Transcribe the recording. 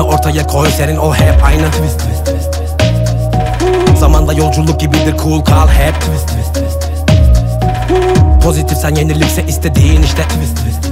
Farkını ortaya koy, senin ol hep aynı. Twist twist twist twist. Zamanda yolculuk gibidir, cool kal hep. Twist twist twist twist. Pozitif sen, yenilikse istediğin işte. Twist twist twist.